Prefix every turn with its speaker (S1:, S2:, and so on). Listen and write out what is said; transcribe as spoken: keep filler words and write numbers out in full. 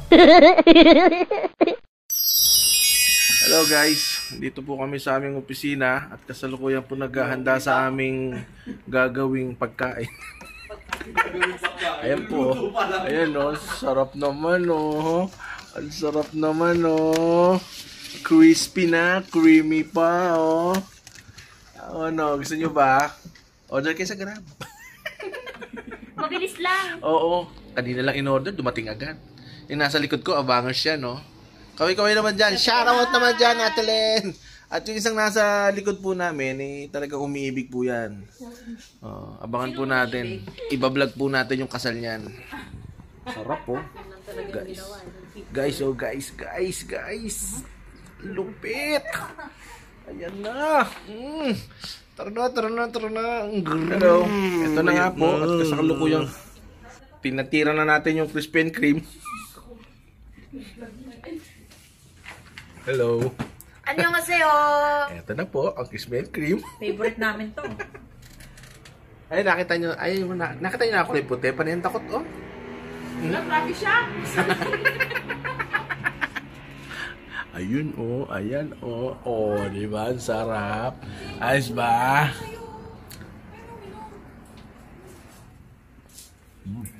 S1: Hello guys, dito po kami sa aming opisina at kasalukuyan po naghahanda sa aming gagawing pagkain. Ayan po, ayan o, oh, sarap naman o, oh. Ang sarap naman o, oh. Crispy na, creamy pa o. Oh. Ano, gusto nyo ba? Order kayo sa Grab.
S2: Mabilis lang.
S1: Oo, kanina lang in-order, dumating agad. Yung nasa likod ko, abangers siya, no? Kaway-kaway naman dyan. Shoutout naman dyan, Ate Len. At yung isang nasa likod po namin, eh, talagang umiibig po yan. Oh, abangan po natin. Ibablog po natin yung kasal niyan. Sarap po. Guys. Guys, oh guys, guys, guys. Lupit. Ayan na. Mm. Tara na, tara na, tara na. Hello. Ito na nga po. At kasakalukuyang tinatira na natin yung crispy and cream. Hello.
S2: Annyeonghaseyo.
S1: Ito na po, ang crispy and cream.
S2: Favorite namin to.
S1: Ay, nakita nyo, ay, na, nakita nyo na ako yung puti. Panayin takot, oh.
S2: Hmm? Grabe siya.
S1: Ayun, oh, ayan, oh. Oh, di ba? Ang sarap. Ayos ba? Mm.